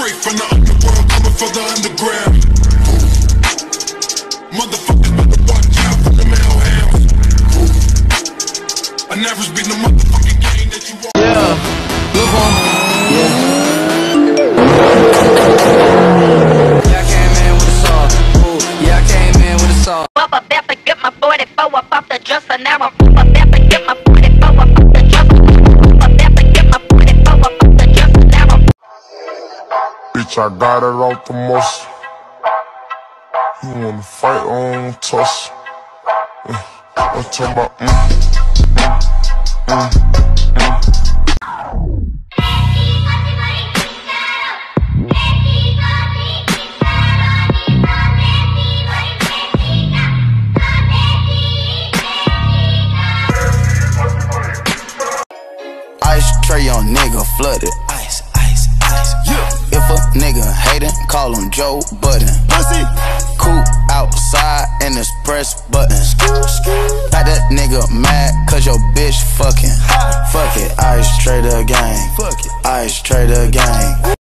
Straight from the underworld, coming for the underground. Motherfuckers better watch out for the hellhounds. I never been the motherfucking game that you want. Yeah, look on. Yeah. Yeah, I came in with a saw. Ooh, yeah, I came in with a saw. Up a bet to get my 44 up off the dresser. Now I'm up a bet to get my 44 up off the dresser. Up a bet to get my 44 up off the dresser. Now I'm. Bitch, I got it off the muscle. You wanna fight on tuss? I'm talking about Ice tray on nigga flooded. Ice, ice, ice. Yeah. If a nigga hatin', call him Joe Budden. Pussy. Coop outside and this press button. Got that nigga mad cause your bitch fucking. Fuck it, ice trader gang. Fuck it, ice trader gang.